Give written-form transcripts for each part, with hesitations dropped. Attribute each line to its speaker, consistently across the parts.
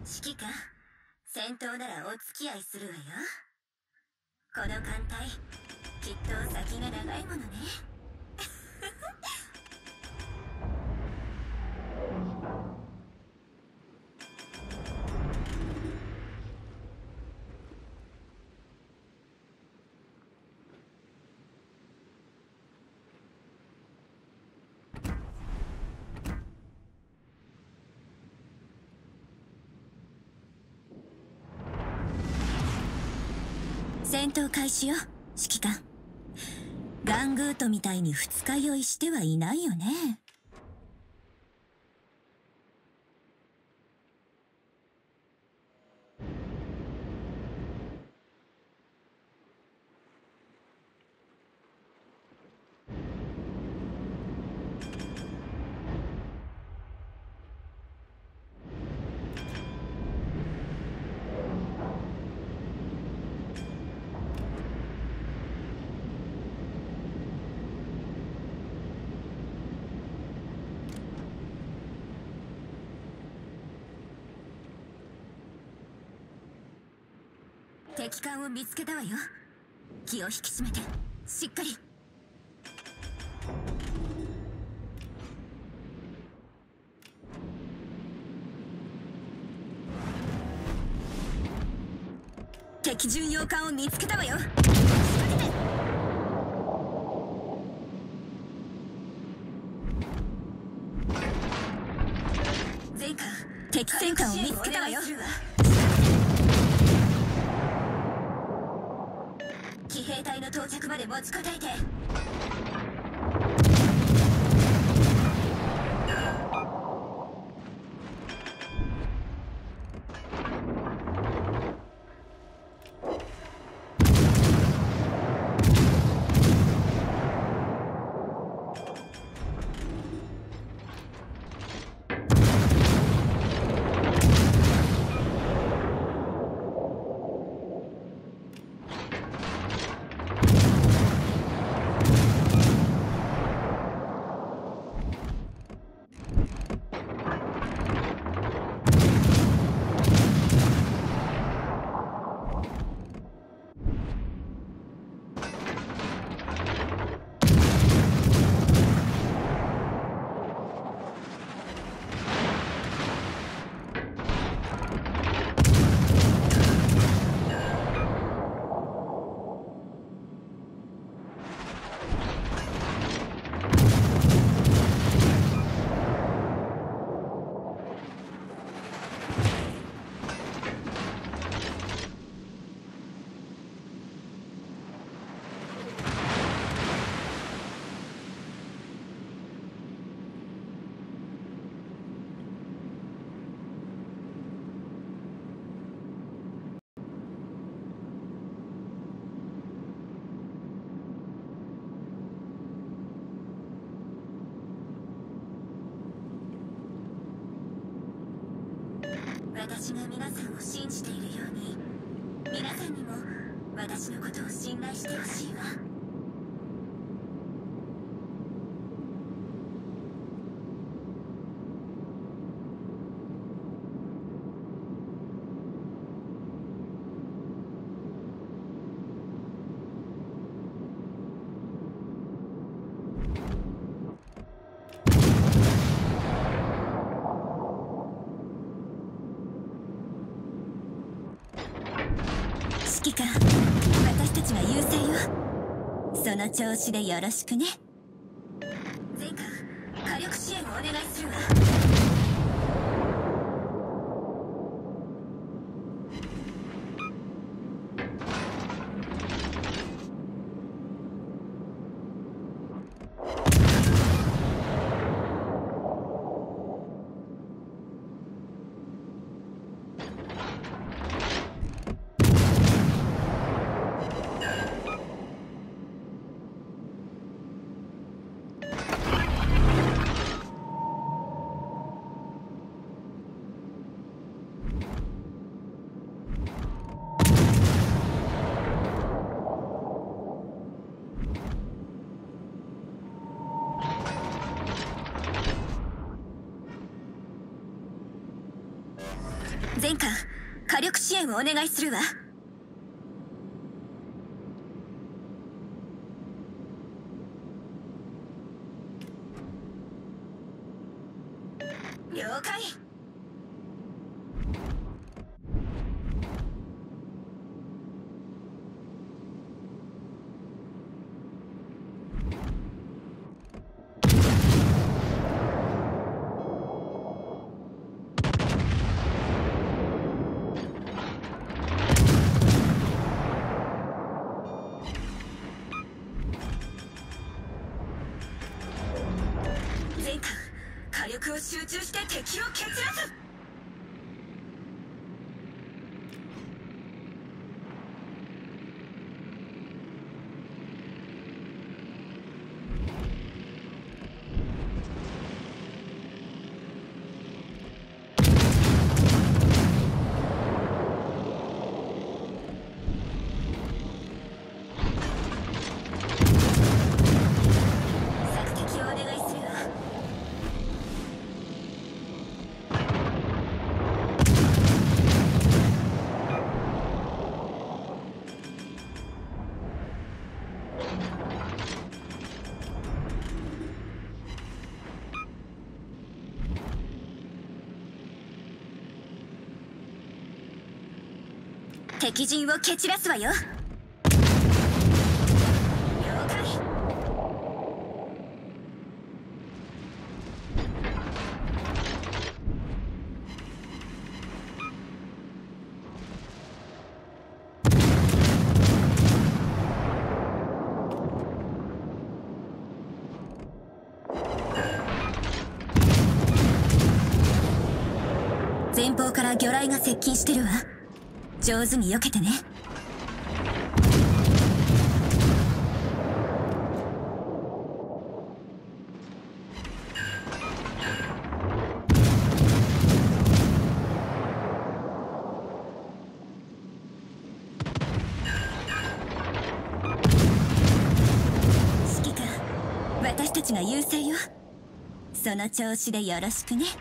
Speaker 1: 指揮官、戦闘ならお付き合いするわよ。この艦隊、きっと先が長いものね。戦闘開始よ、指揮官。ガングートみたいに二日酔いしてはいないよね。敵艦を見つけたわよ。気を引き締めて、しっかり。敵巡洋艦を見つけたわよ。仕掛けて。前艦、敵戦艦を見つけたわよ。騎兵隊の到着まで持ちこたえて。私が皆さんを信じているように、皆さんにも私のことを信頼してほしいわ。指揮官、私たちは優勢よ。その調子でよろしくね。前艦、火力支援をお願いするわ。 全艦火力支援をお願いするわ。了解。全艦火力を集中して敵を蹴散らす。索敵をお願いするわ。敵陣を蹴散らすわよ。了解。前方から魚雷が接近してるわ。上手に避けてね。指揮官、私たちが優勢よ。その調子でよろしくね。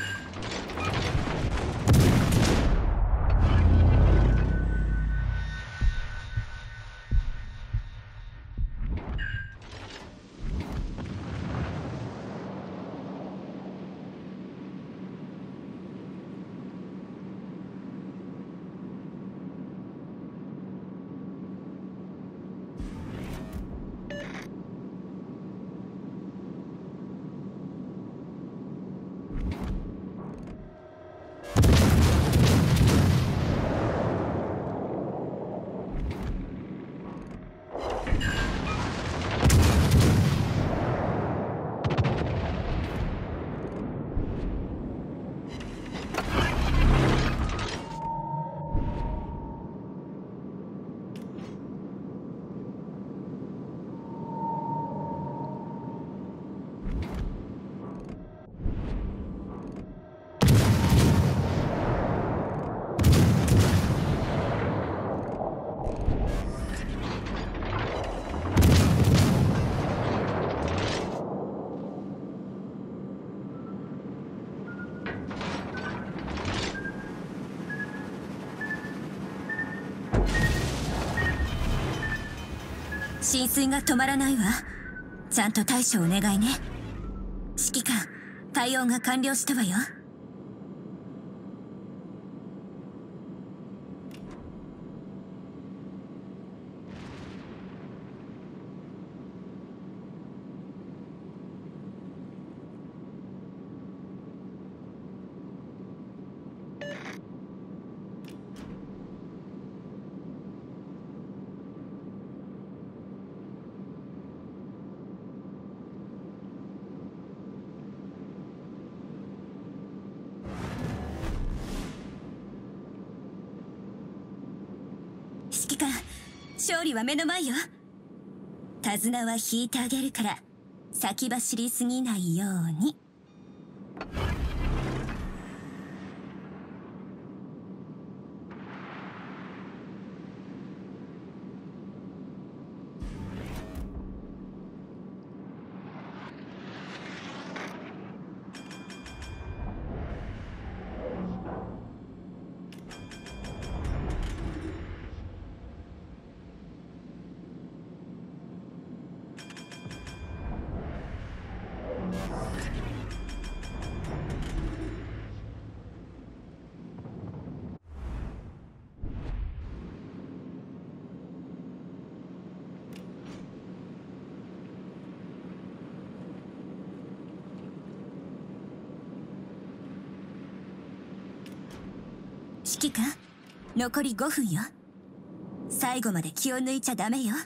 Speaker 1: 浸水が止まらないわ。ちゃんと対処お願いね。指揮官、対応が完了したわよ。指揮官、勝利は目の前よ。手綱は引いてあげるから先走りすぎないように。 指揮官、残り5分よ。最後まで気を抜いちゃダメよ。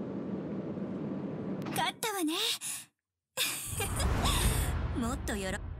Speaker 1: 勝ったわね。もっとよろ